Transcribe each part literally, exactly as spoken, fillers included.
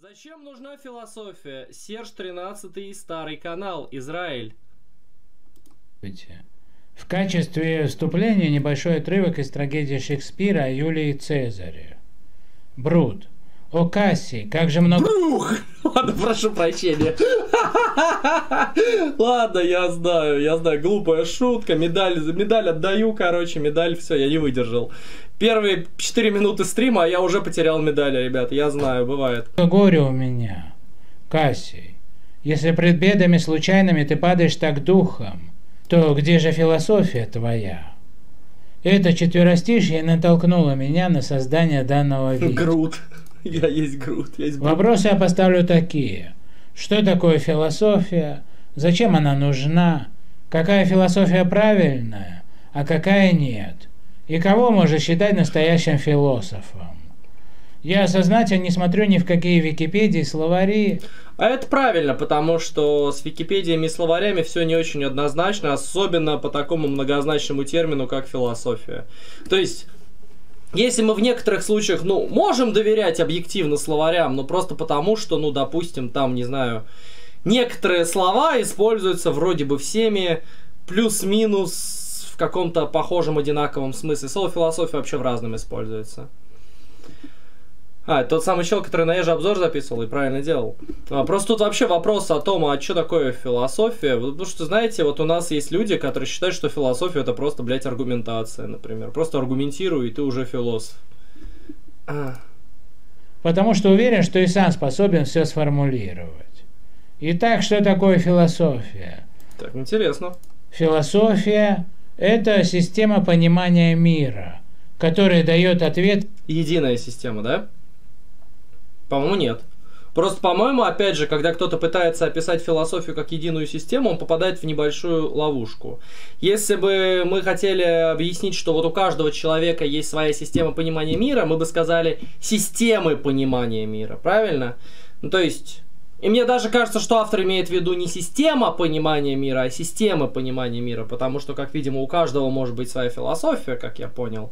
Зачем нужна философия? Серж тринадцатый, старый канал, Израиль. В качестве вступления небольшой отрывок из трагедии Шекспира о Юлии Цезаре. Брут. О, Кассий, как же много... Брух! Ладно, прошу прощения. Ладно, я знаю, я знаю, глупая шутка, медаль, медаль отдаю, короче, медаль, все, я не выдержал. Первые четыре минуты стрима, а я уже потерял медаль, ребят, я знаю, бывает. Горе у меня, Кассий. Если пред бедами случайными ты падаешь так духом, то где же философия твоя? Это четверостишье натолкнуло меня на создание данного видео. Грут. Я есть Грут. Я есть Грут. Вопросы я поставлю такие. Что такое философия? Зачем она нужна? Какая философия правильная, а какая нет? И кого можно считать настоящим философом? Я сознательно не смотрю ни в какие Википедии, словари. А это правильно, потому что с Википедиями и словарями все не очень однозначно, особенно по такому многозначному термину, как философия. То есть... Если мы в некоторых случаях, ну, можем доверять объективно словарям, но просто потому, что, ну, допустим, там, не знаю, некоторые слова используются вроде бы всеми плюс-минус в каком-то похожем одинаковом смысле. Слово философия вообще в разном используется. А, это тот самый чел, который на Еже обзор записывал и правильно делал. А, просто тут вообще вопрос о том, а что такое философия. Потому что, знаете, вот у нас есть люди, которые считают, что философия это просто, блядь, аргументация, например. Просто аргументируй, и ты уже философ. А. Потому что уверен, что и сам способен все сформулировать. Итак, что такое философия? Так, интересно. Философия – это система понимания мира, которая дает ответ... Единая система, да? По-моему, нет. Просто, по-моему, опять же, когда кто-то пытается описать философию как единую систему, он попадает в небольшую ловушку. Если бы мы хотели объяснить, что вот у каждого человека есть своя система понимания мира, мы бы сказали системы понимания мира, правильно? Ну, то есть... И мне даже кажется, что автор имеет в виду не система понимания мира, а системы понимания мира, потому что, как видимо, у каждого может быть своя философия, как я понял.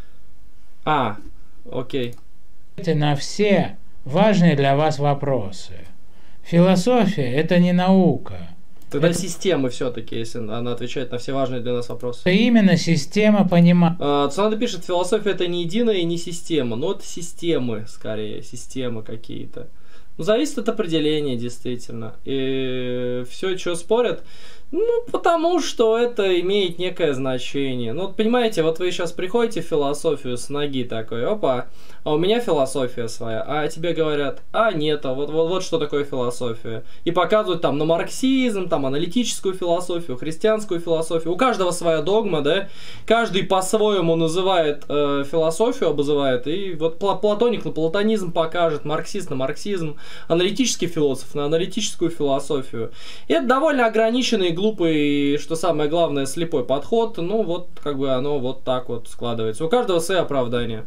А, окей. Это на все важные для вас вопросы. Философия – это не наука. Тогда это... системы все-таки, если она отвечает на все важные для нас вопросы. Это именно система понимания. А, Цунада пишет, философия это не единая и не система. Ну, это системы, скорее, системы какие-то. Ну, зависит от определения, действительно. И все, что спорят, ну, потому что это имеет некое значение. Ну, вот понимаете, вот вы сейчас приходите в философию с ноги такой, опа, а у меня философия своя, а тебе говорят, а нет, а вот, вот, вот что такое философия. И показывают там на марксизм, там аналитическую философию, христианскую философию. У каждого своя догма, да, каждый по-своему называет э, философию, обозывает, и вот платоник на платонизм покажет, марксист на марксизм, аналитический философ на аналитическую философию. И это довольно ограниченный, глупый, что самое главное, слепой подход. Ну, вот, как бы оно вот так вот складывается. У каждого свои оправдания.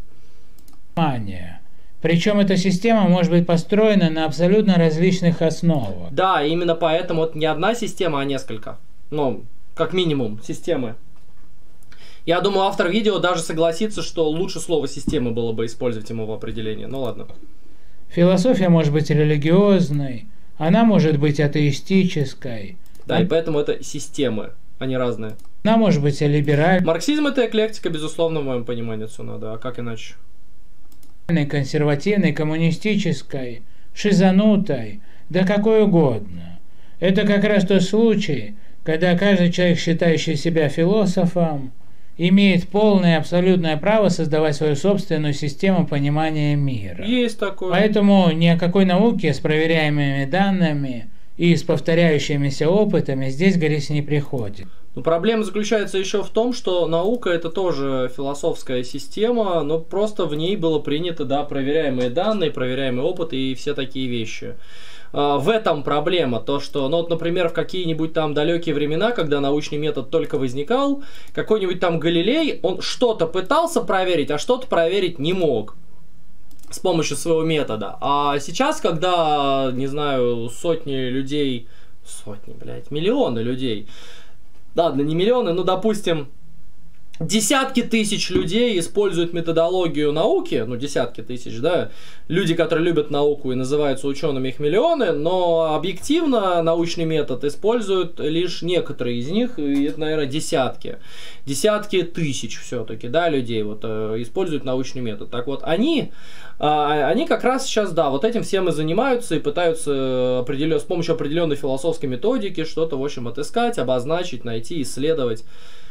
Причем эта система может быть построена на абсолютно различных основах. Да, именно поэтому вот не одна система, а несколько. Ну, как минимум, системы. Я думаю, автор видео даже согласится, что лучше слово «система» было бы использовать ему в определении. Ну, ладно. Философия может быть религиозной, она может быть атеистической. Да, а... и поэтому это системы, они разные. Она может быть либеральной. Марксизм это эклектика, безусловно, в моем понимании Цунада, а как иначе? Консервативной, коммунистической, шизанутой, да какой угодно. Это как раз тот случай, когда каждый человек, считающий себя философом, имеет полное и абсолютное право создавать свою собственную систему понимания мира. Есть такое. Поэтому ни о какой науке с проверяемыми данными и с повторяющимися опытами здесь говорить не приходит. Но проблема заключается еще в том, что наука это тоже философская система, но просто в ней было принято, да, проверяемые данные, проверяемый опыт и все такие вещи. В этом проблема, то что, ну вот, например, в какие-нибудь там далекие времена, когда научный метод только возникал, какой-нибудь там Галилей, он что-то пытался проверить, а что-то проверить не мог с помощью своего метода. А сейчас, когда, не знаю, сотни людей, сотни, блядь, миллионы людей, ладно, не миллионы, ну, допустим, Десятки тысяч людей используют методологию науки, ну, десятки тысяч, да, люди, которые любят науку и называются учеными, их миллионы, но объективно научный метод используют лишь некоторые из них, и это, наверное, десятки, десятки тысяч все-таки, да, людей вот используют научный метод. Так вот, они, они как раз сейчас, да, вот этим всем и занимаются, и пытаются определен, с помощью определенной философской методики что-то, в общем, отыскать, обозначить, найти, исследовать.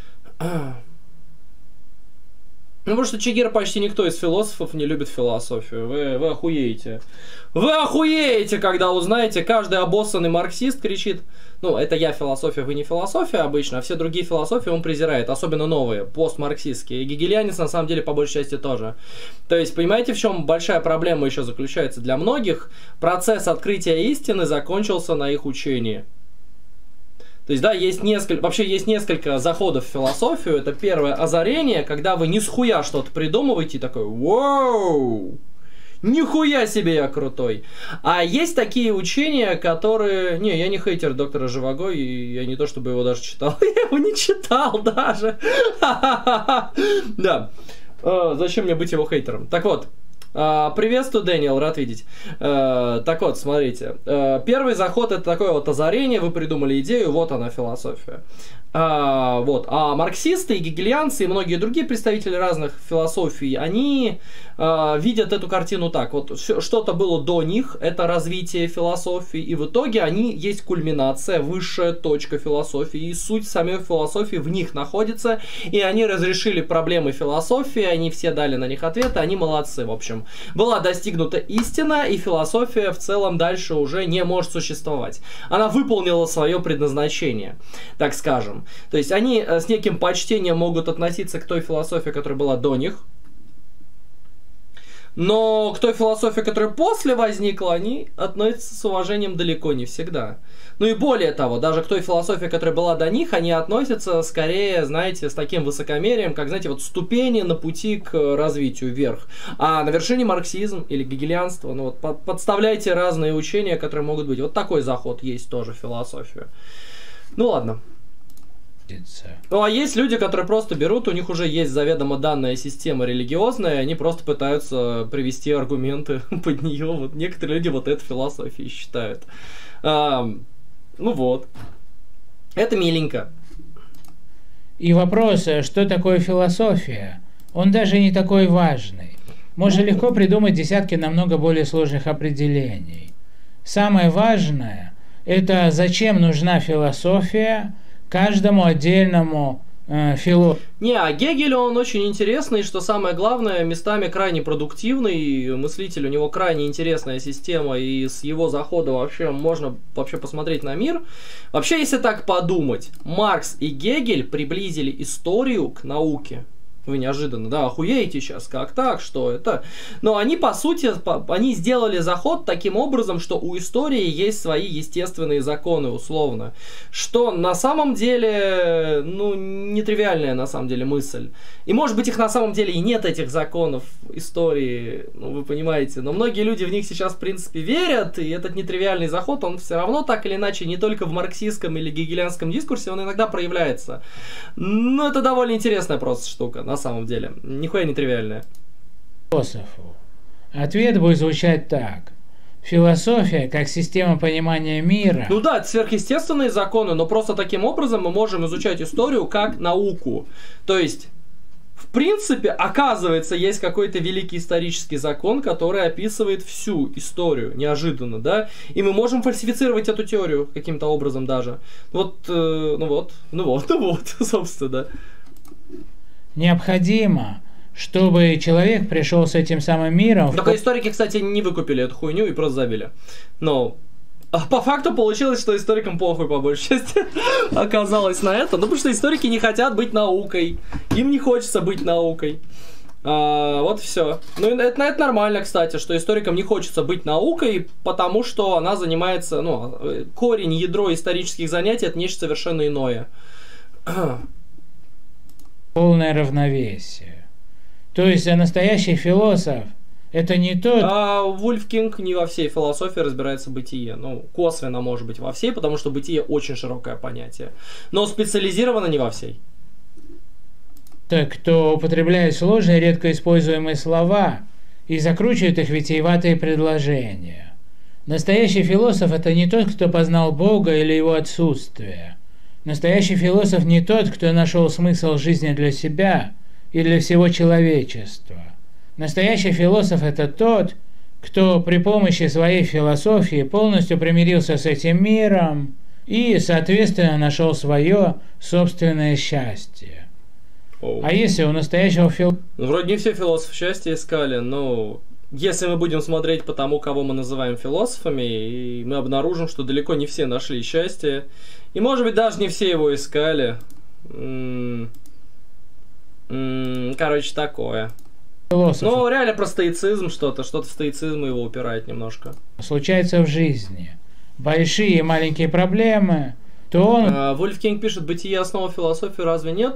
Ну, потому что Че Гевара почти никто из философов не любит философию. Вы, вы охуеете. Вы охуеете, когда узнаете, каждый обоссанный марксист кричит, ну, это я философия, вы не философия обычно, а все другие философии он презирает, особенно новые, постмарксистские. И гегельянец, на самом деле, по большей части тоже. То есть, понимаете, в чем большая проблема еще заключается для многих? Процесс открытия истины закончился на их учении. То есть, да, есть несколько, вообще есть несколько заходов в философию. Это первое озарение, когда вы ни с хуя что-то придумываете, и такой, вау, нихуя себе я крутой. А есть такие учения, которые... Не, я не хейтер доктора Живаго, и я не то чтобы его даже читал. Я его не читал даже. Да. Зачем мне быть его хейтером? Так вот. Uh, приветствую, Дэниел, рад видеть. Uh, так вот, смотрите. Uh, первый заход — это такое вот озарение, вы придумали идею, вот она философия. Uh, вот. А марксисты и гегельянцы и многие другие представители разных философий, они uh, видят эту картину так. Вот что-то было до них, это развитие философии, и в итоге они есть кульминация, высшая точка философии, и суть самой философии в них находится, и они разрешили проблемы философии, они все дали на них ответы, они молодцы, в общем. Была достигнута истина, и философия в целом дальше уже не может существовать. Она выполнила свое предназначение, так скажем. То есть они с неким почтением могут относиться к той философии, которая была до них, но к той философии, которая после возникла, они относятся с уважением далеко не всегда. Ну и более того, даже к той философии, которая была до них, они относятся скорее, знаете, с таким высокомерием, как, знаете, вот ступени на пути к развитию вверх. А на вершине марксизм или гегельянство, ну вот подставляйте разные учения, которые могут быть. Вот такой заход есть тоже в философию. Ну ладно. Ну а есть люди, которые просто берут, у них уже есть заведомо данная система религиозная, и они просто пытаются привести аргументы под нее. Вот некоторые люди вот это философией считают. А, ну вот. Это миленько. И вопрос, что такое философия, он даже не такой важный. Можно легко придумать десятки намного более сложных определений. Самое важное, это зачем нужна философия каждому отдельному э, философу. Не, а Гегель, он очень интересный, что самое главное, местами крайне продуктивный, мыслитель, у него крайне интересная система, и с его захода вообще можно вообще посмотреть на мир. Вообще, если так подумать, Маркс и Гегель приблизили историю к науке. Вы неожиданно, да, охуеете сейчас, как так, что это? Но они, по сути, по, они сделали заход таким образом, что у истории есть свои естественные законы, условно. Что на самом деле, ну, нетривиальная на самом деле мысль. И может быть их на самом деле и нет, этих законов истории, ну, вы понимаете. Но многие люди в них сейчас, в принципе, верят, и этот нетривиальный заход, он все равно так или иначе не только в марксистском или гегельянском дискурсе, он иногда проявляется. Ну, это довольно интересная просто штука. На самом деле. Нихуя не тривиальная. Философу. Ответ будет звучать так. Философия как система понимания мира. Ну да, это сверхъестественные законы, но просто таким образом мы можем изучать историю как науку. То есть, в принципе, оказывается, есть какой-то великий исторический закон, который описывает всю историю, неожиданно, да? И мы можем фальсифицировать эту теорию каким-то образом даже. Вот, э, ну вот, ну вот, ну вот, собственно, да. Необходимо, чтобы человек пришел с этим самым миром. Только в... историки, кстати, не выкупили эту хуйню и просто забили. Но по факту получилось, что историкам похуй, по большей части, оказалось на это. Ну, потому что историки не хотят быть наукой. Им не хочется быть наукой. А, вот все. Ну, это, это нормально, кстати, что историкам не хочется быть наукой, потому что она занимается, ну, корень, ядро исторических занятий — это нечто совершенно иное. Полное равновесие. То есть а настоящий философ это не тот... А Вульф Кинг не во всей философии разбирается в бытие. Ну, косвенно может быть во всей, потому что бытие очень широкое понятие. Но специализировано не во всей. кто употребляет сложные, редко используемые слова и закручивает их витиеватые предложения. Настоящий философ – это не тот, кто познал Бога или его отсутствие. Настоящий философ не тот, кто нашел смысл жизни для себя и для всего человечества. Настоящий философ – это тот, кто при помощи своей философии полностью примирился с этим миром и, соответственно, нашел свое собственное счастье. Оу. А если у настоящего философа... Ну, вроде не все философы счастья искали, но если мы будем смотреть по тому, кого мы называем философами, и мы обнаружим, что далеко не все нашли счастье, и, может быть, даже не все его искали. М-м- м- короче, такое. Философ. Ну, реально про стоицизм что-то, что-то в стоицизм его упирает немножко. Случается в жизни. Большие и маленькие проблемы, то он... А, Вольф Кинг пишет, бытие основа философии разве нет?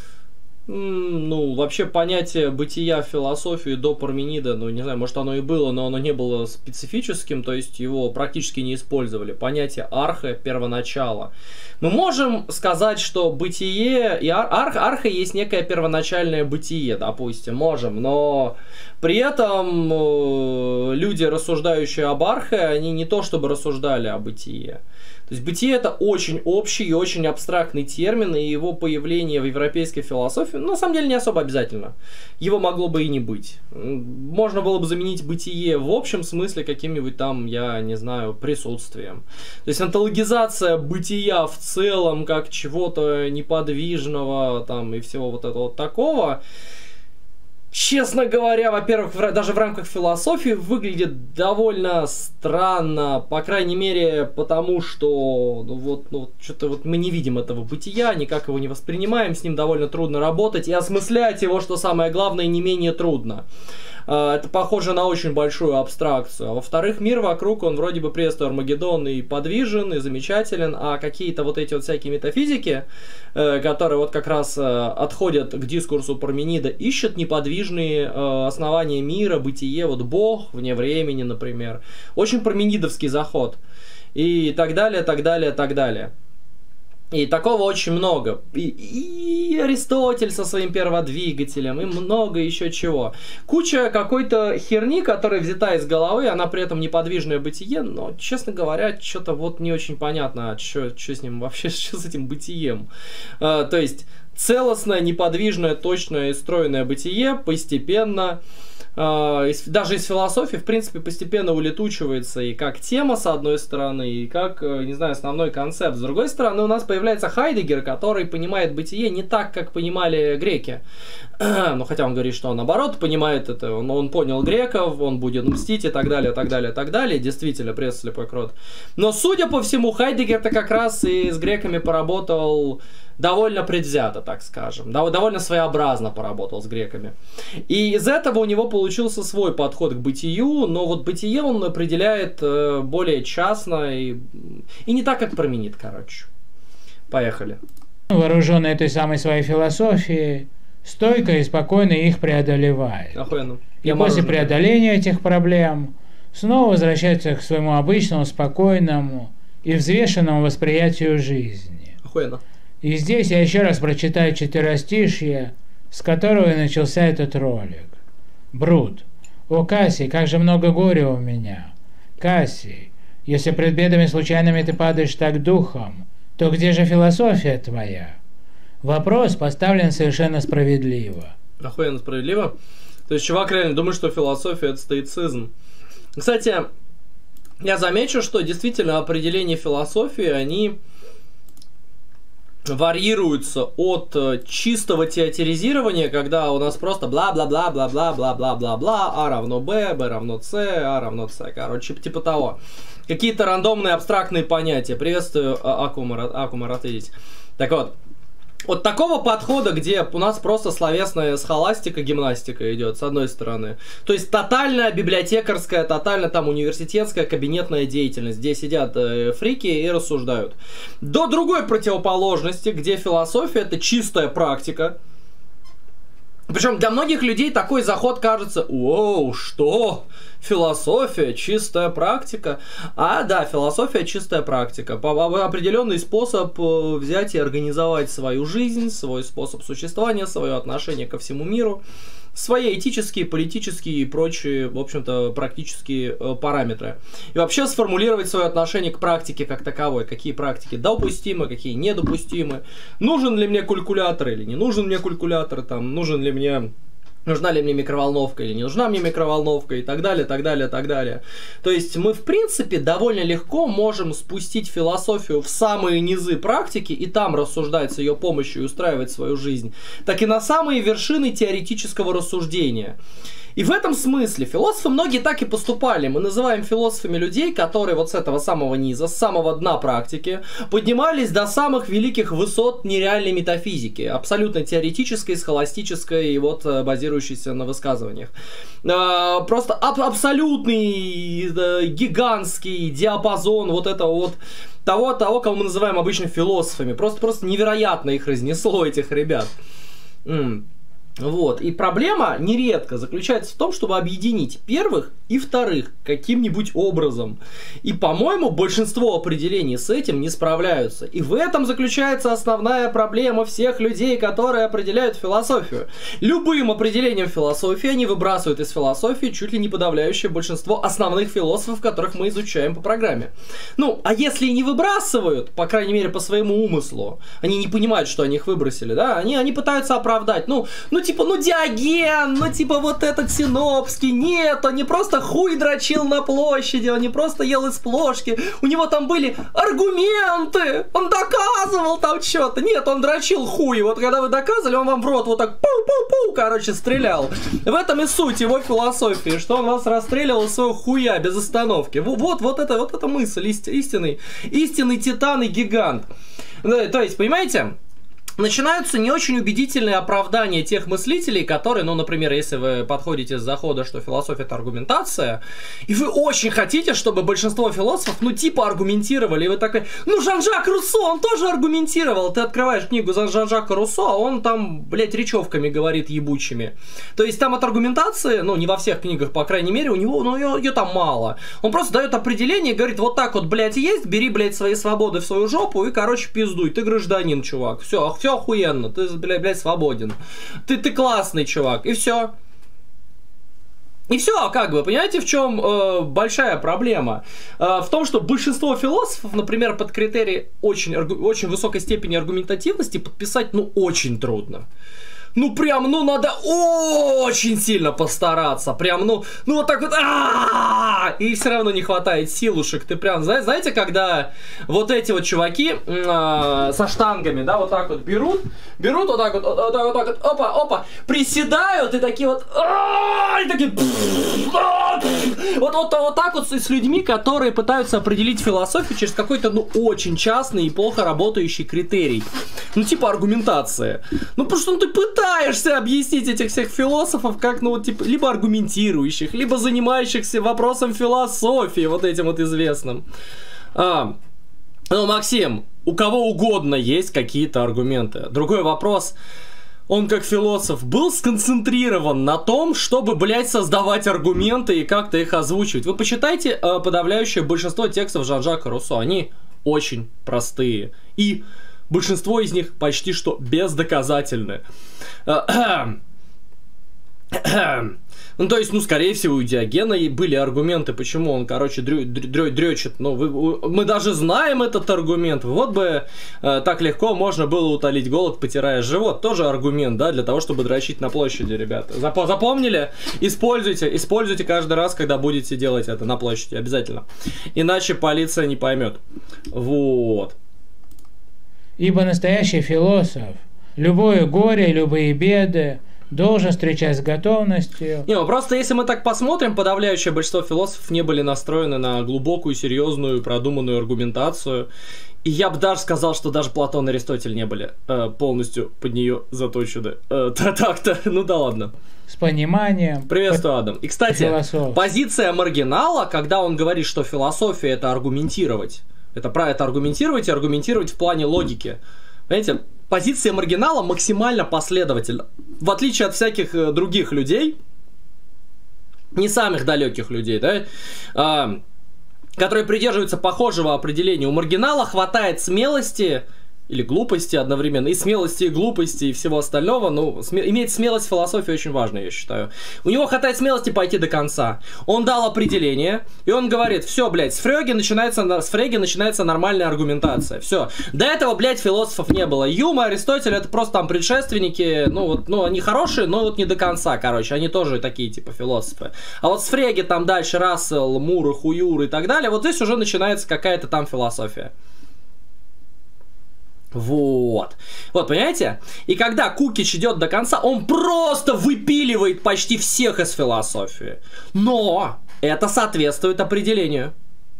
Ну, вообще понятие бытия в философии до Парменида, ну, не знаю, может оно и было, но оно не было специфическим, то есть его практически не использовали. Понятие арха, первоначала. Мы можем сказать, что бытие и ар, арх, арха есть некое первоначальное бытие, допустим, можем, но при этом э, люди, рассуждающие об архе, они не то чтобы рассуждали о бытие. То есть бытие — это очень общий и очень абстрактный термин, и его появление в европейской философии, ну, на самом деле, не особо обязательно. Его могло бы и не быть. Можно было бы заменить бытие в общем смысле каким-нибудь там, я не знаю, присутствием. То есть онтологизация бытия в целом, как чего-то неподвижного там и всего вот этого вот такого, честно говоря, во-первых, в, даже в рамках философии выглядит довольно странно, по крайней мере, потому что ну, вот, ну, что-то вот мы не видим этого бытия, никак его не воспринимаем, с ним довольно трудно работать, и осмыслять его, что самое главное, не менее трудно. Это похоже на очень большую абстракцию. А во-вторых, мир вокруг, он вроде бы приветствует Армагеддон и подвижен, и замечателен, а какие-то вот эти вот всякие метафизики, которые вот как раз отходят к дискурсу Парменида, ищут неподвижные основания мира, бытие, вот Бог вне времени, например. Очень парменидовский заход. И так далее, так далее, так далее. И такого очень много. И, и Аристотель со своим перводвигателем, и много еще чего. Куча какой-то херни, которая взята из головы, она при этом неподвижное бытие, но, честно говоря, что-то вот не очень понятно, что с ним вообще, что с этим бытием. А, то есть, целостное, неподвижное, точное и стройное бытие постепенно... даже из философии, в принципе, постепенно улетучивается и как тема, с одной стороны, и как, не знаю, основной концепт. С другой стороны, у нас появляется Хайдеггер, который понимает бытие не так, как понимали греки. Ну, хотя он говорит, что он, наоборот, понимает это. Он, он понял греков, он будет мстить и так далее, так далее, так далее. Действительно, пресс слепой крот. Но, судя по всему, Хайдеггер-то как раз и с греками поработал... довольно предвзято, так скажем. Довольно своеобразно поработал с греками. И из этого у него получился свой подход к бытию, но вот бытие он определяет более частно и, и не так, как Парменид, короче. Поехали. Вооруженный этой самой своей философией, стойко и спокойно их преодолевает. Охуенно. И после преодоления этих проблем снова возвращается к своему обычному, спокойному и взвешенному восприятию жизни. Охуенно. И здесь я еще раз прочитаю четверостишье, с которого и начался этот ролик. Брут. О, Кассий, как же много горя у меня. Кассий, если пред бедами случайными ты падаешь так духом, то где же философия твоя? Вопрос поставлен совершенно справедливо. Охуенно справедливо. То есть чувак реально думает, что философия — это стоицизм. Кстати, я замечу, что действительно определения философии, они... варьируются от чистого теоретизирования, когда у нас просто бла-бла-бла-бла-бла-бла-бла-бла, А равно Б, Б равно С, А равно С, короче, типа того. Какие-то рандомные абстрактные понятия. Приветствую, Акумар, ответить. Так вот, от такого подхода, где у нас просто словесная схоластика, гимнастика идет, с одной стороны. То есть тотальная библиотекарская, тотально там университетская кабинетная деятельность, где сидят э, фрики и рассуждают. До другой противоположности, где философия — это чистая практика. Причем для многих людей такой заход кажется: «Оу, что? Философия, чистая практика». А, да, философия, чистая практика. Определенный способ взять и организовать свою жизнь, свой способ существования, свое отношение ко всему миру, свои этические, политические и прочие, в общем-то, практические параметры. И вообще сформулировать свое отношение к практике как таковой. Какие практики допустимы, какие недопустимы. Нужен ли мне калькулятор или не нужен мне калькулятор, там, нужен ли мне... Нужна ли мне микроволновка или не нужна мне микроволновка, и так далее, так далее, так далее. То есть мы, в принципе, довольно легко можем спустить философию в самые низы практики и там рассуждать с ее помощью и устраивать свою жизнь, так и на самые вершины теоретического рассуждения. И в этом смысле философы многие так и поступали. Мы называем философами людей, которые вот с этого самого низа, с самого дна практики, поднимались до самых великих высот нереальной метафизики, абсолютно теоретической, схоластической и вот базирующейся на высказываниях. Просто аб- абсолютный гигантский диапазон вот этого вот того, того, кого мы называем обычно философами. Просто, просто невероятно их разнесло, этих ребят. М- Вот, и проблема нередко заключается в том, чтобы объединить первых и вторых каким-нибудь образом. И, по-моему, большинство определений с этим не справляются. И в этом заключается основная проблема всех людей, которые определяют философию. Любым определением философии они выбрасывают из философии чуть ли не подавляющее большинство основных философов, которых мы изучаем по программе. Ну, а если и не выбрасывают, по крайней мере, по своему умыслу, они не понимают, что они их выбросили, да, они, они пытаются оправдать, ну, ну, типа, ну, Диоген, ну, типа, вот этот Синопский, нет, он не просто хуй дрочил на площади, он не просто ел из плошки, у него там были аргументы, он доказывал там что-то, нет, он дрочил хуй, вот когда вы доказывали, он вам в рот вот так пу-пу-пу, короче, стрелял. В этом и суть его философии, что он вас расстреливал из своего хуя без остановки. Вот, вот, это, вот эта мысль, истинный, истинный титан и гигант. То есть, понимаете? Начинаются не очень убедительные оправдания тех мыслителей, которые, ну, например, если вы подходите с захода, что философия — это аргументация, и вы очень хотите, чтобы большинство философов, ну, типа, аргументировали, и вы такой, ну, Жан-Жак Руссо, он тоже аргументировал. Ты открываешь книгу Жан-Жака Руссо, а он там, блядь, речевками говорит ебучими. То есть там от аргументации, ну, не во всех книгах, по крайней мере, у него, ну, ее, ее там мало. Он просто дает определение и говорит, вот так вот, блядь, есть, бери, блядь, свои свободы в свою жопу и, короче, пиздуй. Ты гражданин, чувак. Все, все охуенно, ты, блядь, блядь, свободен. Ты, ты классный чувак, и все. И все, как бы, понимаете, в чем э, большая проблема? Э, в том, что большинство философов, например, под критерий очень, очень высокой степени аргументативности подписать, ну, очень трудно. Ну, прям, ну, надо очень сильно постараться. Прям, ну, ну, вот так вот. А-а-а! И все равно не хватает силушек. Ты прям, знаете, когда вот эти вот чуваки э, со штангами, да, вот так вот берут, берут вот так вот, вот так вот, вот, вот, опа, опа, приседают и такие вот, и такие, вот, вот, вот так вот с людьми, которые пытаются определить философию через какой-то, ну, очень частный и плохо работающий критерий. Ну, типа аргументация. Ну, потому что ну, ты пытаешься объяснить этих всех философов как, ну, вот, типа, либо аргументирующих, либо занимающихся вопросом философии, вот этим вот известным. А, ну, Максим, у кого угодно есть какие-то аргументы. Другой вопрос, он как философ был сконцентрирован на том, чтобы, блядь, создавать аргументы и как-то их озвучивать. Вы почитайте э, подавляющее большинство текстов Жан-Жака Руссо, они очень простые. И большинство из них почти что бездоказательны. Ну, то есть, ну, скорее всего, у Диогена были аргументы, почему он, короче, дрё, дрё, дрёчет. Ну, вы, мы даже знаем этот аргумент. Вот бы э, так легко можно было утолить голод, потирая живот. Тоже аргумент, да, для того, чтобы дрочить на площади, ребята. Зап запомнили? Используйте, используйте каждый раз, когда будете делать это на площади, обязательно. Иначе полиция не поймет. Вот. Ибо настоящий философ любое горе, любые беды должен встречать с готовностью. Не, ну просто если мы так посмотрим, подавляющее большинство философов не были настроены на глубокую, серьезную, продуманную аргументацию. И я бы даже сказал, что даже Платон и Аристотель не были э, полностью под нее заточены. Э, так-то, ну да ладно. С пониманием. Приветствую, Адам. И, кстати, позиция маргинала, когда он говорит, что философия — это аргументировать. Это про это аргументировать и аргументировать в плане логики. Понимаете? позиция маргинала максимально последовательна. В отличие от всяких э, других людей, не самых далеких людей, да, э, которые придерживаются похожего определения, у маргинала хватает смелости или глупости одновременно, и смелости, и глупости, и всего остального. Ну, сме иметь смелость в философии очень важно, я считаю. У него хватает смелости пойти до конца. Он дал определение, и он говорит: все, блядь, с Фрёги начинается, с Фреги начинается нормальная аргументация. Все. До этого, блядь, философов не было. Юма, Аристотель — это просто там предшественники, ну, вот, ну, они хорошие, но вот не до конца, короче. Они тоже такие, типа, философы. А вот с Фреги там дальше Рассел, Мур, Хуюр и так далее, вот здесь уже начинается какая-то там философия. Вот. Вот, понимаете? И когда Кукич идет до конца, он просто выпиливает почти всех из философии. Но это соответствует определению.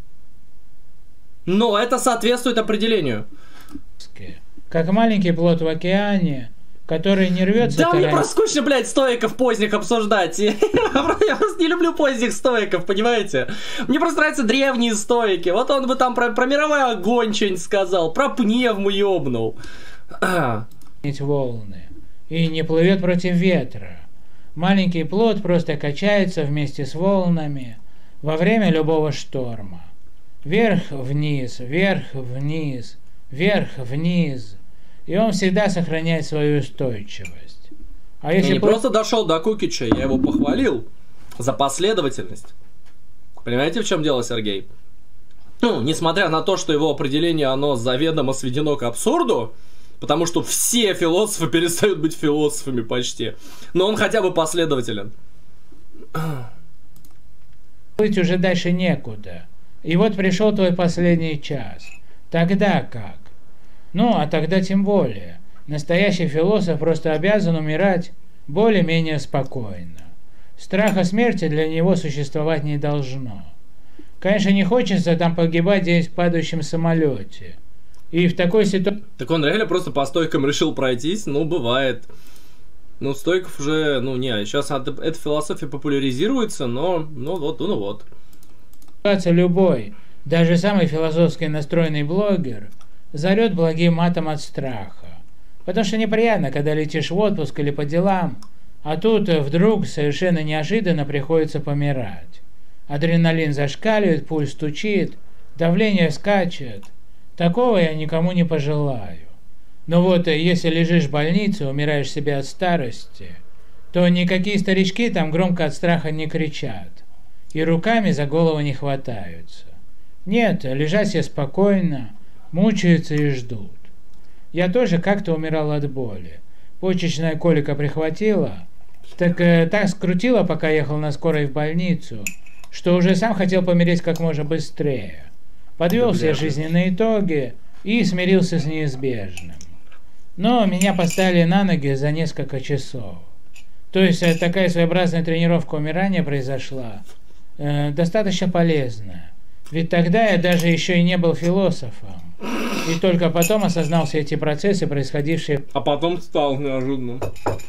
Но это соответствует определению. Как маленький плод в океане, который не рвется... Да, тарань... мне просто скучно, блядь, стоиков поздних обсуждать. Я просто не люблю поздних стоиков, понимаете? Мне просто нравятся древние стоики. Вот он бы там про, про мировой огонь что-нибудь сказал, про пневму ёбнул. Волны. И не плывет против ветра. Маленький плод просто качается вместе с волнами во время любого шторма. Вверх-вниз, вверх-вниз, вверх-вниз. И он всегда сохраняет свою устойчивость. А если я не по... просто дошел до Кукича, я его похвалил за последовательность. Понимаете, в чем дело, Сергей? Ну, несмотря на то, что его определение, оно заведомо сведено к абсурду, потому что все философы перестают быть философами почти, но он хотя бы последователен. Быть уже дальше некуда. И вот пришел твой последний час. Тогда как? Ну, а тогда тем более. Настоящий философ просто обязан умирать более-менее спокойно. Страха смерти для него существовать не должно. Конечно, не хочется там погибать где-нибудь в падающем самолете. И в такой ситуации... Так он реально просто по стойкам решил пройтись? Ну, бывает. Ну, стойков уже... Ну, не, сейчас эта философия популяризируется, но... Ну, вот, ну, вот. Любой, даже самый философски настроенный блогер... зарет благим матом от страха. Потому что неприятно, когда летишь в отпуск или по делам, а тут вдруг совершенно неожиданно приходится помирать. Адреналин зашкаливает, пульс стучит, давление скачет. Такого я никому не пожелаю. Но вот если лежишь в больнице, умираешь себе от старости, то никакие старички там громко от страха не кричат и руками за голову не хватаются. Нет, лежать себе спокойно, мучаются и ждут. Я тоже как-то умирал от боли. Почечная колика прихватила, так, э, так скрутила, пока ехал на скорой в больницу, что уже сам хотел помереть как можно быстрее. Подвел все жизненные итоги и смирился с неизбежным. Но меня поставили на ноги за несколько часов. То есть э, такая своеобразная тренировка умирания произошла, э, достаточно полезная. Ведь тогда я даже еще и не был философом. И только потом осознал все эти процессы, происходившие... А потом стал неожиданно.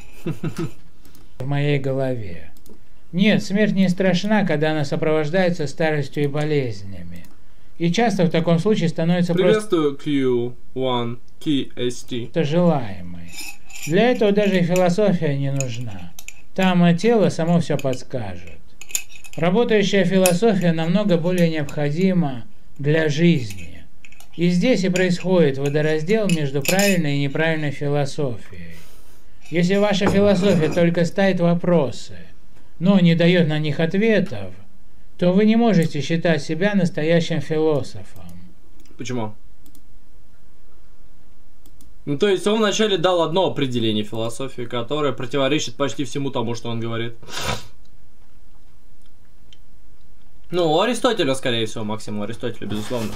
...в моей голове. Нет, смерть не страшна, когда она сопровождается старостью и болезнями. И часто в таком случае становится Приветствую просто... кью один кей эс ти. ...желаемой. Для этого даже и философия не нужна. Там тело само все подскажет. Работающая философия намного более необходима для жизни. И здесь и происходит водораздел между правильной и неправильной философией. Если ваша философия только ставит вопросы, но не дает на них ответов, то вы не можете считать себя настоящим философом. Почему? Ну, то есть он вначале дал одно определение философии, которое противоречит почти всему тому, что он говорит. Ну, у Аристотеля, скорее всего, Максим, у Аристотеля, безусловно.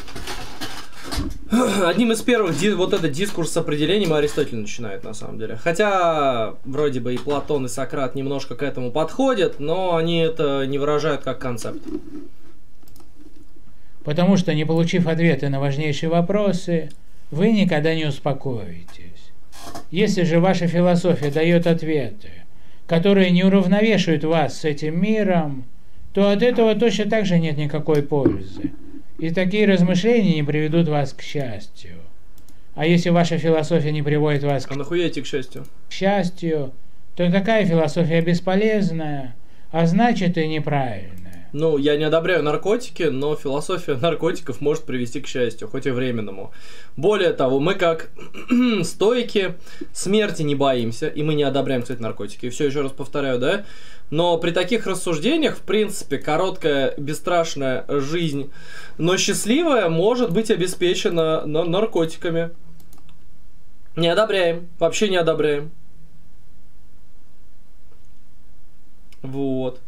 Одним из первых ди вот этот дискурс с определением Аристотель начинает, на самом деле. Хотя, вроде бы и Платон, и Сократ немножко к этому подходят, но они это не выражают как концепт. Потому что, не получив ответы на важнейшие вопросы, вы никогда не успокоитесь. Если же ваша философия дает ответы, которые не уравновешивают вас с этим миром, то от этого точно так же нет никакой пользы. И такие размышления не приведут вас к счастью. А если ваша философия не приводит вас А нахуя идти к счастью? к счастью, то такая философия бесполезная, а значит и неправильная. Ну, я не одобряю наркотики, но философия наркотиков может привести к счастью, хоть и временному. Более того, мы как стоики смерти не боимся, и мы не одобряем, кстати, наркотики. Все, еще раз повторяю, да? Но при таких рассуждениях, в принципе, короткая, бесстрашная жизнь, но счастливая, может быть обеспечена наркотиками. Не одобряем, вообще не одобряем. Вот.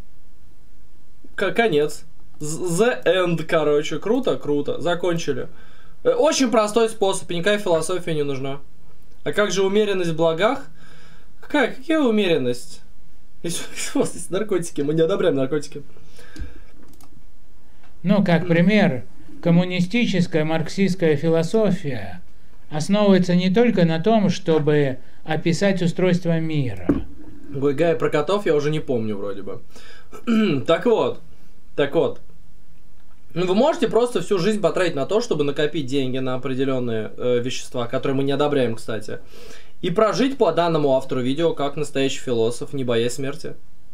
Конец. The end, короче. Круто, круто. Закончили. Очень простой способ, и никакая философия не нужна. А как же умеренность в благах? Какая, какая умеренность? Если наркотики, мы не одобряем наркотики. Ну, как пример, коммунистическая марксистская философия основывается не только на том, чтобы описать устройство мира. Гуйгай про котов я уже не помню вроде бы. Так вот. Так вот, вы можете просто всю жизнь потратить на то, чтобы накопить деньги на определенные э, вещества, которые мы не одобряем, кстати, и прожить по данному автору видео как настоящий философ, не боясь смерти.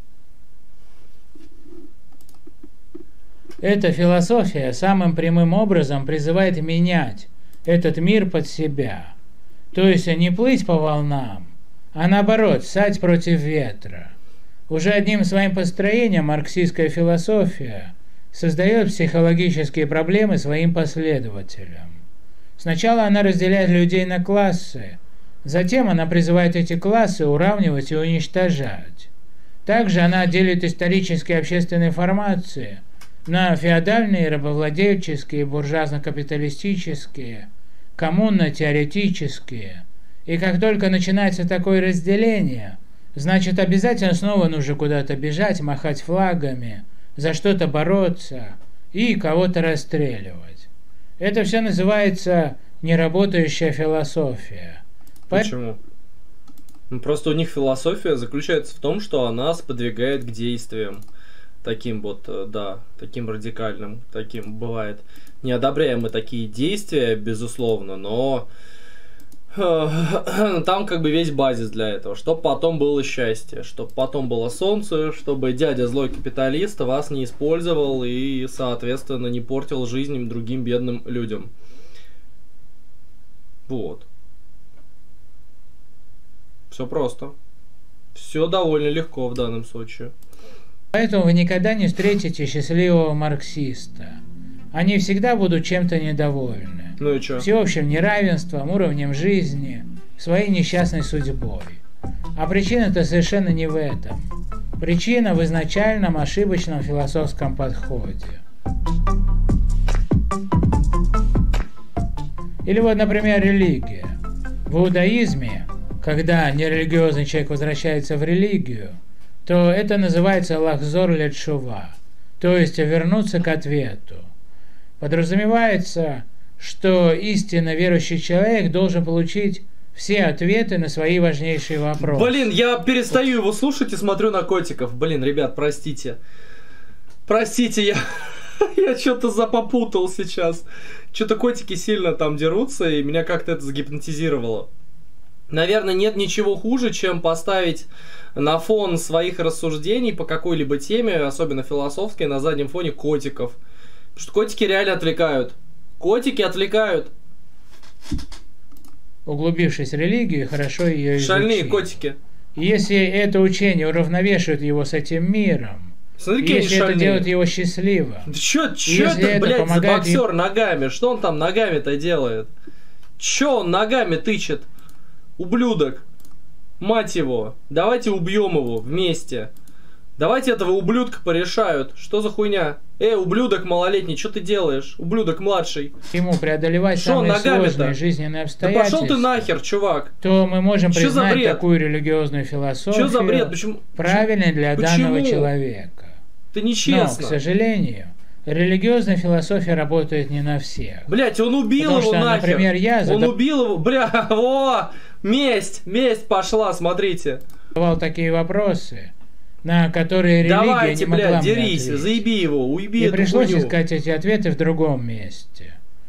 Эта философия самым прямым образом призывает менять этот мир под себя. То есть не плыть по волнам, а наоборот, ссать против ветра. Уже одним своим построением марксистская философия создает психологические проблемы своим последователям. Сначала она разделяет людей на классы, затем она призывает эти классы уравнивать и уничтожать. Также она делит исторические и общественные формации на феодальные, рабовладельческие, буржуазно-капиталистические, коммунно-теоретические. И как только начинается такое разделение, значит, обязательно снова нужно куда-то бежать, махать флагами, за что-то бороться и кого-то расстреливать. Это все называется неработающая философия. Почему? Ну, просто у них философия заключается в том, что она сподвигает к действиям. Таким вот, да, таким радикальным, таким бывает. Не одобряем мы такие действия, безусловно, но... Там как бы весь базис для этого, чтобы потом было счастье, чтобы потом было солнце, чтобы дядя злой капиталист вас не использовал и, соответственно, не портил жизнь другим бедным людям. Вот. Все просто. Все довольно легко в данном случае. Поэтому вы никогда не встретите счастливого марксиста. Они всегда будут чем-то недовольны. Ну и чё? Всеобщим неравенством, уровнем жизни, своей несчастной судьбой. А причина-то совершенно не в этом. Причина в изначальном ошибочном философском подходе. Или вот, например, религия. В иудаизме, когда нерелигиозный человек возвращается в религию, то это называется лахзор летшува, то есть вернуться к ответу. Подразумевается, что истинно верующий человек должен получить все ответы на свои важнейшие вопросы. Блин, я перестаю его слушать и смотрю на котиков. Блин, ребят, простите. Простите, я, я что-то запопутал сейчас. Что-то котики сильно там дерутся, и меня как-то это загипнотизировало. Наверное, нет ничего хуже, чем поставить на фон своих рассуждений по какой-либо теме, особенно философской, на заднем фоне котиков. Потому что котики реально отвлекают. Котики отвлекают. Углубившись в религию, хорошо ее изучить. Шальные котики. И если это учение уравновешивает его с этим миром, Смотри, если это делает его счастливым, да чё, чё это, блядь, за боксер им... ногами? Что он там ногами-то делает? Чё он ногами тычет? Ублюдок. Мать его. Давайте убьем его вместе. Давайте этого ублюдка порешают. Что за хуйня? Эй, ублюдок малолетний, что ты делаешь? Ублюдок младший. Ему преодолевать Шо, самые сложные -то? жизненные обстоятельства. Да пошел ты нахер, чувак. То мы можем Чё признать такую религиозную философию Чё за бред? Почему? правильной для Почему? данного человека. Это нечестно. Но, к сожалению, религиозная философия работает не на всех. Блять, он убил Потому его что, нахер. Например, я Он задав... убил его. Бля, о, месть, месть пошла, смотрите. задавал такие вопросы, на которые религия Давайте, не могла блядь, мне дерись, ответить. заеби его, уеби И эту пришлось хуйню. искать эти ответы в другом месте.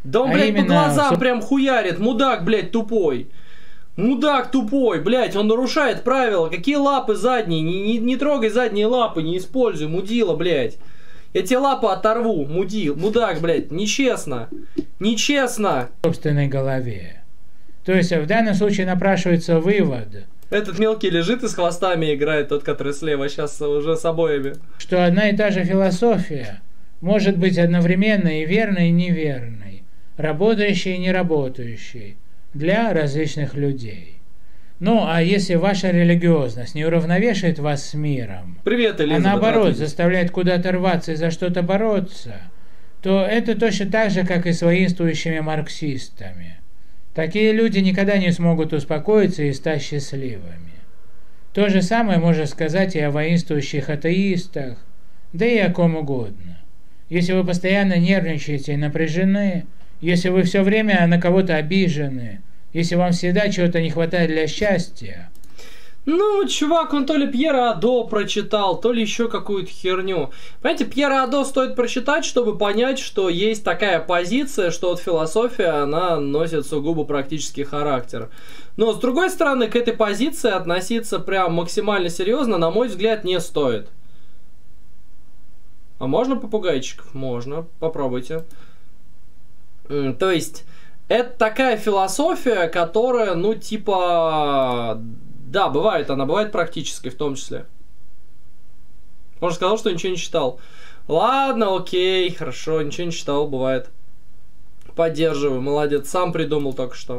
Да он, А блядь, по именно глазам в- прям хуярит. Мудак, блядь, тупой. Мудак тупой, блядь, он нарушает правила. Какие лапы задние? Не, не, не трогай задние лапы, не используй, мудила, блядь. Я тебе лапы оторву, мудил, мудак, блядь, нечестно. Нечестно. собственной голове. То есть в данном случае напрашивается вывод, Этот мелкий лежит и с хвостами играет, тот, который слева, сейчас уже с обоими. что одна и та же философия может быть одновременно и верной, и неверной, работающей и неработающей для различных людей. Ну, а если ваша религиозность не уравновешивает вас с миром, Привет, а Элизабет. наоборот Ратович. заставляет куда-то рваться и за что-то бороться, то это точно так же, как и с воинствующими марксистами. Такие люди никогда не смогут успокоиться и стать счастливыми. То же самое можно сказать и о воинствующих атеистах, да и о ком угодно. Если вы постоянно нервничаете и напряжены, если вы все время на кого-то обижены, если вам всегда чего-то не хватает для счастья, Ну, чувак, он то ли Пьера Адо прочитал, то ли еще какую-то херню. Понимаете, Пьера Адо стоит прочитать, чтобы понять, что есть такая позиция, что вот философия, она носит сугубо практический характер. Но, с другой стороны, к этой позиции относиться прям максимально серьезно, на мой взгляд, не стоит. А можно попугайчиков? Можно. Попробуйте. М, То есть, это такая философия, которая, ну, типа... Да, бывает, она бывает практической в том числе. Он же сказал, что ничего не читал. Ладно, окей, хорошо, ничего не читал, бывает. Поддерживаю, молодец, сам придумал только что.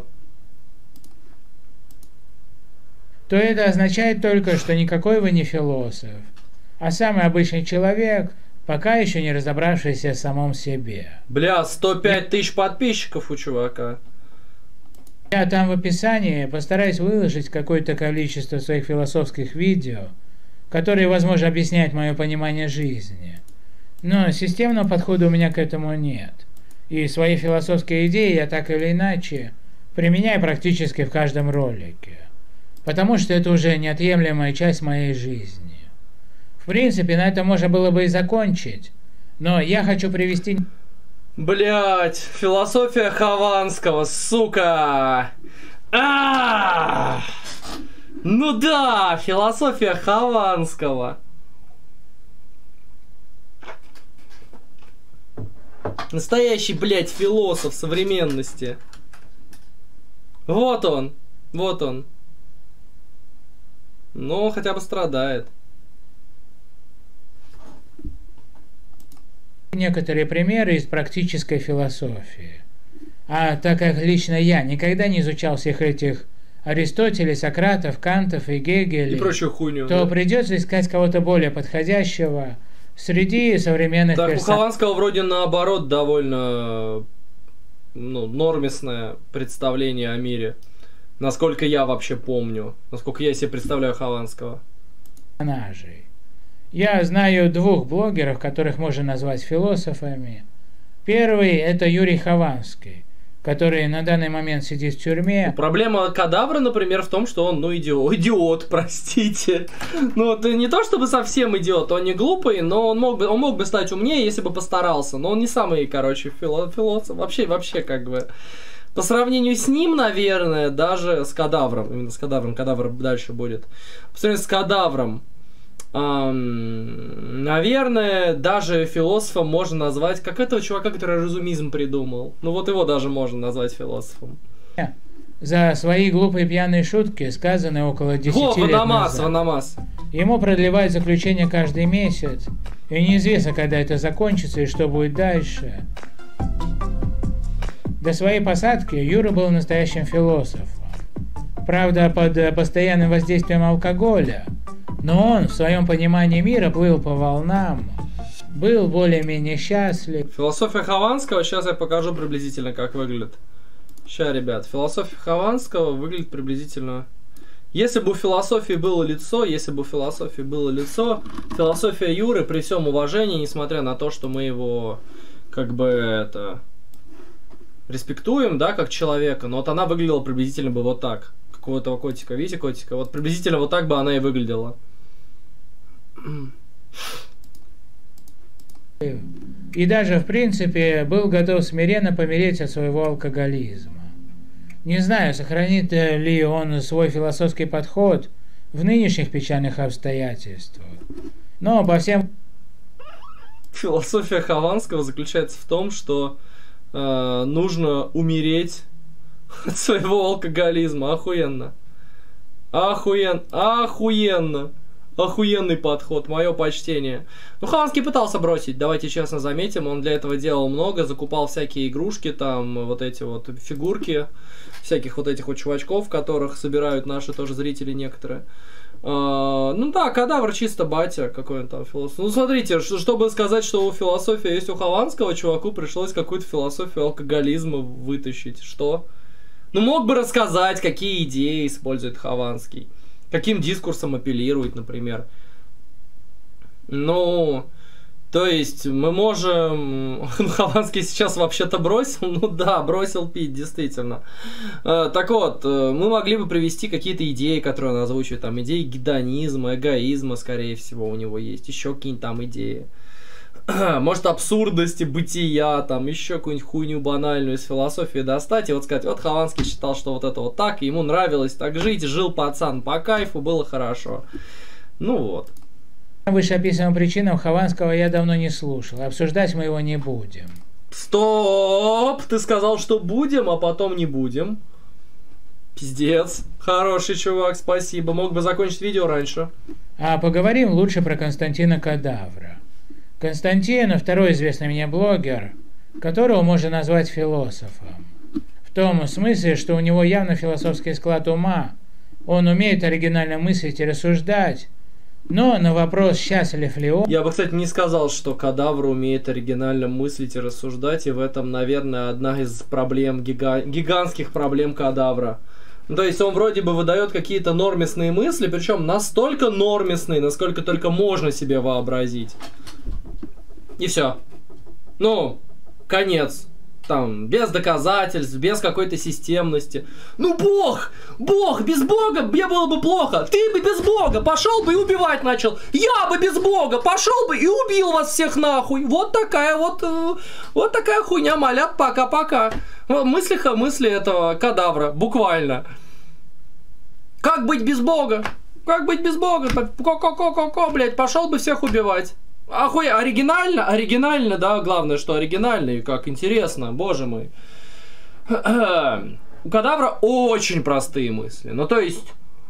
то это означает только, что никакой вы не философ, а самый обычный человек, пока еще не разобравшийся в самом себе. Бля, сто пять тысяч подписчиков у чувака. Я там в описании постараюсь выложить какое-то количество своих философских видео, которые, возможно, объясняют мое понимание жизни. Но системного подхода у меня к этому нет. И свои философские идеи я так или иначе применяю практически в каждом ролике. Потому что это уже неотъемлемая часть моей жизни. В принципе, на этом можно было бы и закончить. Но я хочу привести... Блять, философия Хованского, сука! А! Ну да, философия Хованского. Настоящий, блядь, философ современности. Вот он, вот он. Но он хотя бы страдает. некоторые примеры из практической философии. А так как лично я никогда не изучал всех этих Аристотеля, Сократов, Кантов и Гегеля, И прочую хуйню. то да. придется искать кого-то более подходящего среди современных Так, у персонажей. Хованского вроде наоборот довольно ну, нормисное представление о мире. Насколько я вообще помню. Насколько я себе представляю Хованского. Я знаю двух блогеров, которых можно назвать философами. Первый – это Юрий Хованский, который на данный момент сидит в тюрьме. Проблема Кадавра, например, в том, что он, ну, идиот, идиот, простите. Ну, вот не то чтобы совсем идиот, он не глупый, но он мог бы, он мог бы стать умнее, если бы постарался. Но он не самый, короче, фило, философ. Вообще, вообще, как бы... По сравнению с ним, наверное, даже с Кадавром, именно с Кадавром, Кадавр дальше будет. По сравнению с Кадавром, эм, наверное, даже философом можно назвать, как этого чувака, который разумизм придумал. Ну вот его даже можно назвать философом. За свои глупые пьяные шутки, сказанные около десяти Во, лет Ванамас, назад. Ванамас. Ему продлевают заключение каждый месяц, и неизвестно, когда это закончится и что будет дальше. До своей посадки Юра был настоящим философом. Правда, под постоянным воздействием алкоголя, но он в своем понимании мира плыл по волнам, был более-менее счастлив. Философия Хованского, сейчас я покажу приблизительно, как выглядит. Ща, ребят, философия Хованского выглядит приблизительно... Если бы у философии было лицо, если бы у философии было лицо, философия Юры, при всем уважении, несмотря на то, что мы его, как бы, это... респектуем, да, как человека, но вот она выглядела приблизительно бы вот так. Как у этого котика, видите котика? Вот приблизительно вот так бы она и выглядела. и даже, в принципе, был готов смиренно помереть от своего алкоголизма. Не знаю, сохранит ли он свой философский подход в нынешних печальных обстоятельствах, но по всем... Философия Хованского заключается в том, что э, нужно умереть от своего алкоголизма. Охуенно. Охуенно. Охуенно. Охуенный подход, мое почтение. Ну, Хованский пытался бросить, давайте честно заметим, он для этого делал много, закупал всякие игрушки, там, вот эти вот фигурки, всяких вот этих вот чувачков, которых собирают наши тоже зрители некоторые. А, ну да, кадавр чисто батя, какой он там философ. Ну, смотрите, чтобы сказать, что у философии есть у Хованского, чуваку пришлось какую-то философию алкоголизма вытащить. Что? Ну, мог бы рассказать, какие идеи использует Хованский. Каким дискурсом апеллирует, например. Ну, то есть, мы можем... Хованский сейчас вообще-то бросил? Ну да, бросил пить, действительно. Так вот, мы могли бы привести какие-то идеи, которые он озвучивает. Там идеи гедонизма, эгоизма, скорее всего, у него есть. Еще какие-нибудь там идеи. Может, абсурдности бытия, там, еще какую-нибудь хуйню банальную из философии достать и вот сказать, вот Хованский считал, что вот это вот так, и ему нравилось так жить, жил пацан по кайфу, было хорошо. Ну вот. По вышеописанным причинам Хованского я давно не слушал, обсуждать мы его не будем. Стоп! Ты сказал, что будем, а потом не будем. Пиздец. Хороший чувак, спасибо. Мог бы закончить видео раньше. А поговорим лучше про Константина Кадавра. Константин, второй известный мне блогер, которого можно назвать философом. В том смысле, что у него явно философский склад ума, он умеет оригинально мыслить и рассуждать, но на вопрос, счастлив ли он... Я бы, кстати, не сказал, что Кадавр умеет оригинально мыслить и рассуждать, и в этом, наверное, одна из проблем, гига... гигантских проблем Кадавра. Ну, то есть он вроде бы выдает какие-то нормисные мысли, причем настолько нормисные, насколько только можно себе вообразить. И все. Ну, конец. Там, без доказательств, без какой-то системности. Ну, Бог! Бог! Без Бога мне было бы плохо. Ты бы без Бога пошел бы и убивать начал. Я бы без Бога пошел бы и убил вас всех нахуй. Вот такая вот... Вот такая хуйня, малят, пока-пока. Мысли, мысли этого Кадавра, буквально. Как быть без Бога? Как быть без Бога? Ко-ко-ко-ко-ко, блядь, пошел бы всех убивать. Охуй, оригинально, оригинально, да, главное, что оригинально, и как интересно, боже мой. У Кадавра очень простые мысли, ну то есть,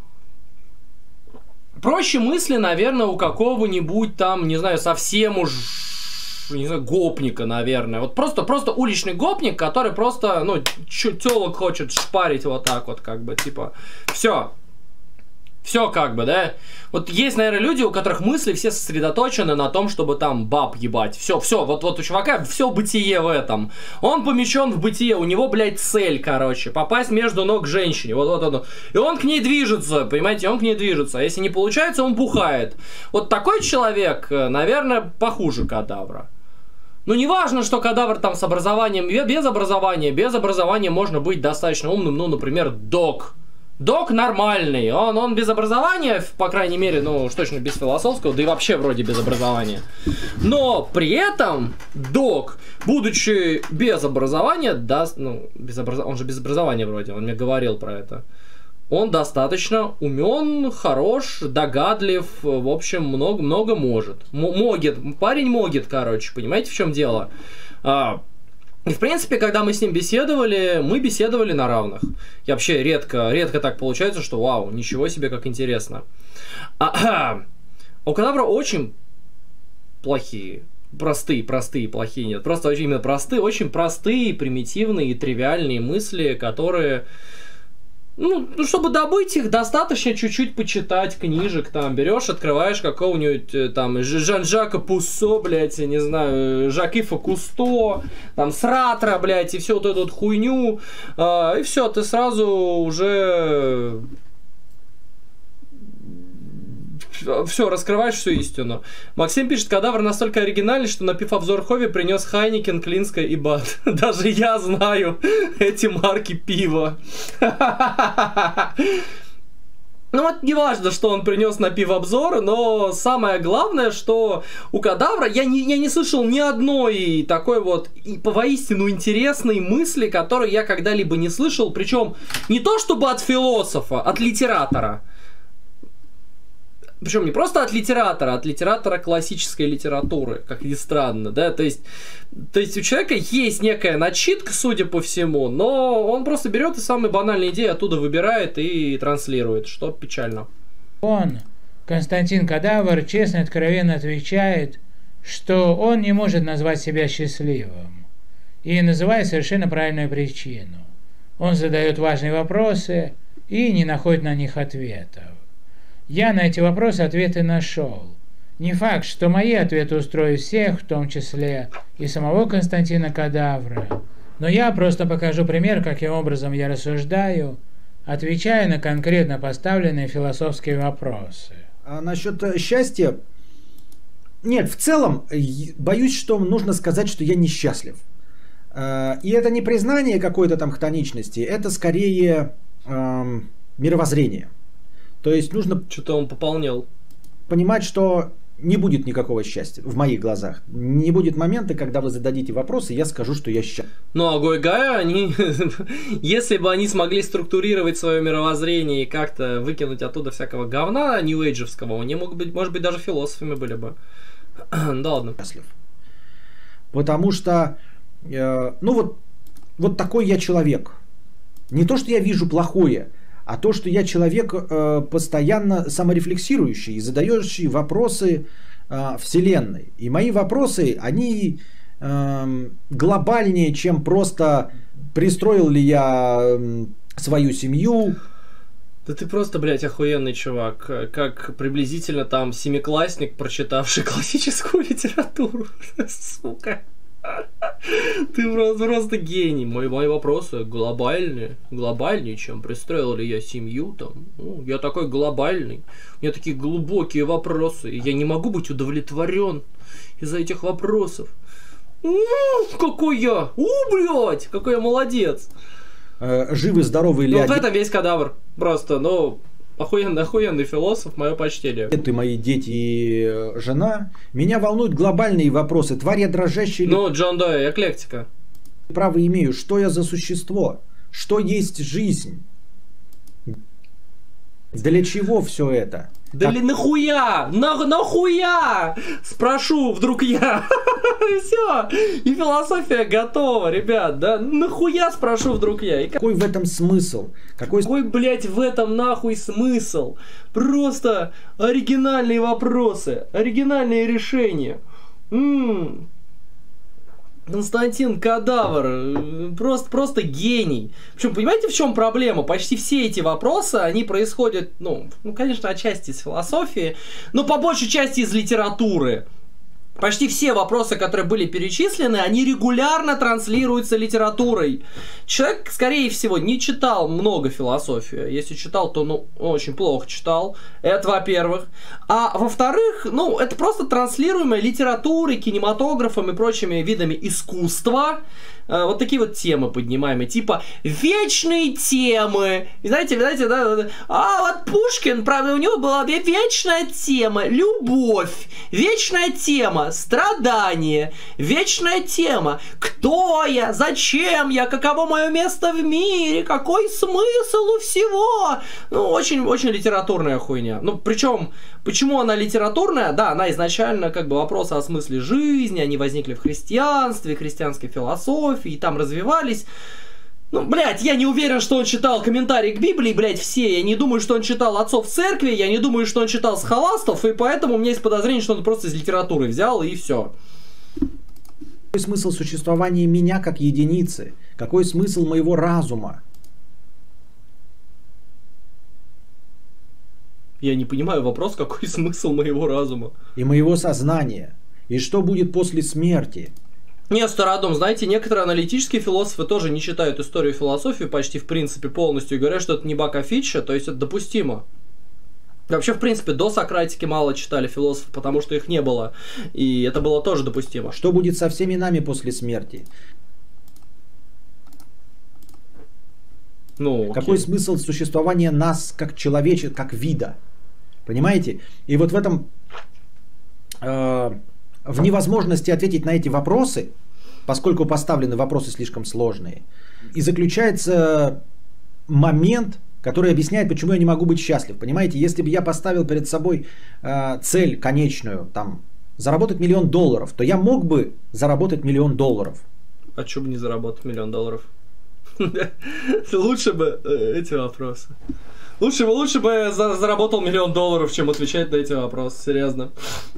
проще мысли, наверное, у какого-нибудь там, не знаю, совсем уж, не знаю, гопника, наверное, вот просто, просто уличный гопник, который просто, ну, тёлок хочет шпарить вот так вот, как бы, типа, все. Все как бы, да? Вот есть, наверное, люди, у которых мысли все сосредоточены на том, чтобы там баб ебать. Все, все, вот, вот у чувака все бытие в этом. Он помещен в бытие, у него, блядь, цель, короче, попасть между ног женщине. Вот, вот, вот. И он к ней движется, понимаете, он к ней движется. А если не получается, он бухает. Вот такой человек, наверное, похуже Кадавра. Ну, не важно, что Кадавр там с образованием, без образования. Без образования можно быть достаточно умным, ну, например, док. Док нормальный, он, он без образования, по крайней мере, ну уж точно без философского, да и вообще вроде без образования. Но при этом док, будучи без образования, даст, ну, без образ... он же без образования вроде, он мне говорил про это. Он достаточно умен, хорош, догадлив, в общем, много, много может. М могет, парень могет, короче, понимаете, в чем дело? А, И, в принципе, когда мы с ним беседовали, мы беседовали на равных. И вообще редко, редко так получается, что вау, ничего себе, как интересно. А, у Кадавра очень плохие, простые, простые, плохие нет. Просто очень именно простые, очень простые, примитивные и тривиальные мысли, которые... Ну, чтобы добыть их, достаточно чуть-чуть почитать книжек, там, берешь, открываешь какого-нибудь, там, Жан-Жака Пуссо, блядь, я не знаю, Жак-Ива Кусто, там, Сратра, блядь, и всю вот эту вот хуйню, э, и все, ты сразу уже... Все, раскрываешь всю истину. Максим пишет, Кадавр настолько оригинальный, что напив обзор Хови принес Хайникен, Клинское и Бад. Даже я знаю эти марки пива. Ну вот не важно, что он принес на пивобзор, но самое главное, что у Кадавра я не, я не слышал ни одной такой вот и воистину интересной мысли, которую я когда-либо не слышал, причем не то чтобы от философа, от литератора. Причем не просто от литератора, а от литератора классической литературы, как ни странно, да, то есть, то есть у человека есть некая начитка, судя по всему, но он просто берет и самые банальные идеи оттуда выбирает и транслирует, что печально. Он, Константин Кадавр, честно и откровенно отвечает, что он не может назвать себя счастливым, и называет совершенно правильную причину. Он задает важные вопросы и не находит на них ответов. Я на эти вопросы ответы нашел. Не факт, что мои ответы устроят всех, в том числе и самого Константина Кадавра, но я просто покажу пример, каким образом я рассуждаю, отвечая на конкретно поставленные философские вопросы. А насчет счастья... Нет, в целом, боюсь, что нужно сказать, что я несчастлив. И это не признание какой-то там хтоничности, это скорее эм, мировоззрение. То есть нужно... Что-то он пополнял. Понимать, что не будет никакого счастья в моих глазах. Не будет момента, когда вы зададите вопросы, и я скажу, что я счастлив. Ну, а Гойгая, они... если бы они смогли структурировать свое мировоззрение и как-то выкинуть оттуда всякого говна нью-эйджевского, они могут быть, может быть, даже философами были бы. Да ладно. Счастлив. Потому что, э, ну вот, вот такой я человек. Не то, что я вижу плохое, а то, что я человек э, постоянно саморефлексирующий и задающий вопросы э, Вселенной. И мои вопросы, они э, глобальнее, чем просто пристроил ли я э, свою семью. Да ты просто, блядь, охуенный чувак. Как приблизительно там семиклассник, прочитавший классическую литературу. Сука. Ты просто, просто гений. Мои, мои вопросы глобальные. Глобальнее, чем пристроил ли я семью там. Ну, я такой глобальный. У меня такие глубокие вопросы. И я не могу быть удовлетворен из-за этих вопросов. Ну, какой я! У, блядь! Какой я молодец! Э, живы, здоровы или... Ну, вот в этом весь Кадавр. Просто, ну... Охуенный, охуенный философ, мое почтение. Это мои дети и жена. Меня волнуют глобальные вопросы. Тварь я дрожащая... Ну, Джон Дой, эклектика. Право имею. Что я за существо? Что есть жизнь? Для чего все это? Да ли нахуя? На, нахуя? Спрошу вдруг я. Все. И философия готова, ребят. Да нахуя спрошу вдруг я. И какой в этом смысл? Какой, какой, блядь, в этом нахуй смысл? Просто оригинальные вопросы. Оригинальные решения. М-м. Константин Кадавр, просто, просто гений. Причем, понимаете, в чем проблема? Почти все эти вопросы, они происходят, ну, ну, конечно, отчасти из философии, но по большей части из литературы. Почти все вопросы, которые были перечислены, они регулярно транслируются литературой. Человек, скорее всего, не читал много философии. Если читал, то, ну, очень плохо читал. Это, во-первых. А во-вторых, ну, это просто транслируемая литературой, кинематографом и прочими видами искусства. Вот такие вот темы поднимаемые, типа вечные темы. И знаете, знаете, да, а вот Пушкин, правда, у него была вечная тема любовь, вечная тема страдание, вечная тема кто я, зачем я, каково мое место в мире, какой смысл у всего. Ну, очень-очень литературная хуйня. Ну, причем, почему она литературная? Да, она изначально как бы вопросы о смысле жизни, они возникли в христианстве, христианской философии, и там развивались. Ну, блядь, я не уверен, что он читал комментарии к Библии, блядь, все. Я не думаю, что он читал отцов церкви, я не думаю, что он читал схоластов, и поэтому у меня есть подозрение, что он просто из литературы взял, и все. Какой смысл существования меня как единицы? Какой смысл моего разума? Я не понимаю вопрос, какой смысл моего разума. И моего сознания. И что будет после смерти? Нет, Стародом, знаете, некоторые аналитические философы тоже не читают историю философии почти в принципе полностью и говорят, что это не баг, а фича, то есть это допустимо. Вообще, в принципе, до Сократики мало читали философов, потому что их не было, и это было тоже допустимо. Что будет со всеми нами после смерти? Ну, Какой окей. смысл существования нас как человече, как вида? Понимаете? И вот в этом, э, в невозможности ответить на эти вопросы, поскольку поставлены вопросы слишком сложные, и заключается момент, который объясняет, почему я не могу быть счастлив. Понимаете, если бы я поставил перед собой э, цель конечную, там, заработать миллион долларов, то я мог бы заработать миллион долларов. А что бы не заработать миллион долларов? Лучше бы эти вопросы. Лучше бы, лучше бы я заработал миллион долларов, чем отвечать на эти вопросы. Серьезно.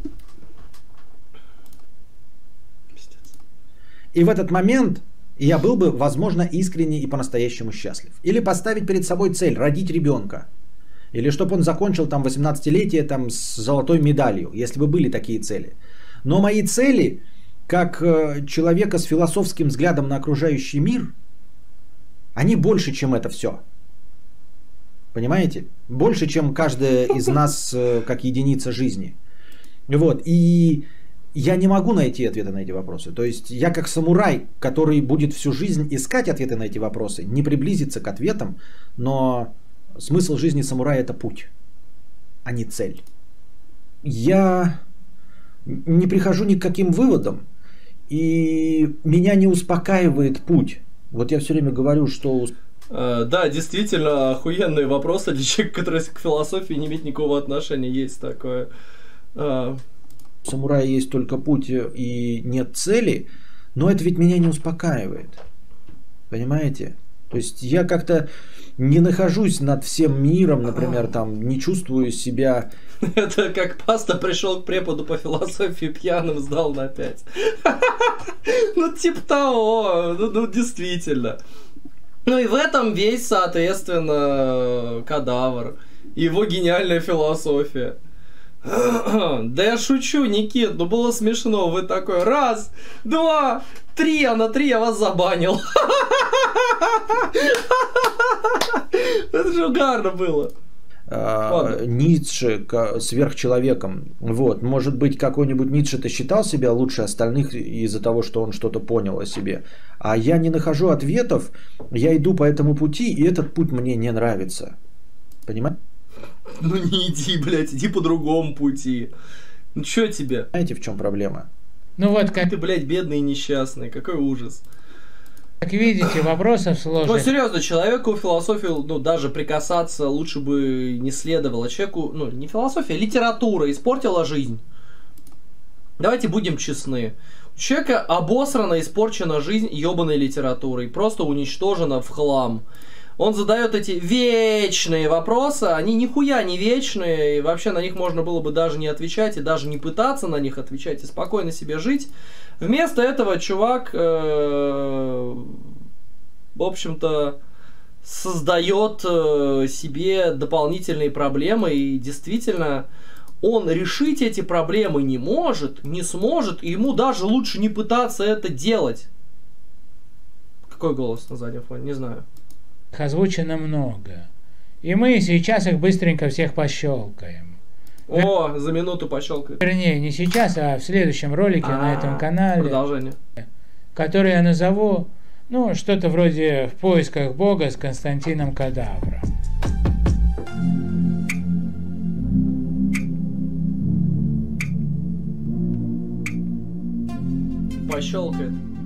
И в этот момент я был бы, возможно, искренне и по-настоящему счастлив. Или поставить перед собой цель родить ребенка. Или чтобы он закончил там восемнадцатилетие там, с золотой медалью, если бы были такие цели. Но мои цели, как э, человека с философским взглядом на окружающий мир, они больше, чем это все. Понимаете? Больше, чем каждая из нас э, как единица жизни. Вот. И я не могу найти ответы на эти вопросы. То есть я как самурай, который будет всю жизнь искать ответы на эти вопросы, не приблизиться к ответам, но смысл жизни самурая – это путь, а не цель. Я не прихожу ни к каким выводам, и меня не успокаивает путь. Вот я все время говорю, что... Uh, да, действительно, охуенные вопросы для человека, который к философии не имеет никакого отношения, есть такое. Uh... У самурая есть только путь и нет цели, но это ведь меня не успокаивает. Понимаете? То есть я как-то не нахожусь над всем миром, например, там, не чувствую себя... Это как паста пришел к преподу по философии пьяным, сдал на пять. Ну, типа того, ну, действительно. Ну и в этом весь, соответственно, кадавр. Его гениальная философия. Да я шучу, Никит, ну было смешно. Вы такой, раз, два, три, а на три я вас забанил. Это же угарно было. Uh, Ницше сверхчеловеком. Вот. Может быть, какой-нибудь Ницше-то считал себя лучше остальных из-за того, что он что-то понял о себе. А я не нахожу ответов, я иду по этому пути, и этот путь мне не нравится. Понимаете? Ну не иди, блядь, иди по другому пути. Ну чё тебе? Знаете, в чем проблема? Ну вот как... Ты, блядь, бедный и несчастный, какой ужас. Как видите, вопросов сложных. Ну, серьезно, человеку философию, ну, даже прикасаться лучше бы не следовало. Человеку, ну, не философия, а литература испортила жизнь. Давайте будем честны. У человека обосрана, испорчена жизнь ебаной литературой. Просто уничтожена в хлам. Он задает эти вечные вопросы, они нихуя не вечные, и вообще на них можно было бы даже не отвечать, и даже не пытаться на них отвечать, и спокойно себе жить. Вместо этого чувак, э, в общем-то, создает э, себе дополнительные проблемы, и действительно он решить эти проблемы не может, не сможет, и ему даже лучше не пытаться это делать. Какой голос на заднем фоне? Не знаю. Озвучено много. И мы сейчас их быстренько всех пощелкаем. О, за минуту пощелкает. Вернее, не сейчас, а в следующем ролике А-а-а, на этом канале. Продолжение. Который я назову, ну, что-то вроде «В поисках Бога» с Константином Кадавром. Пощелкает.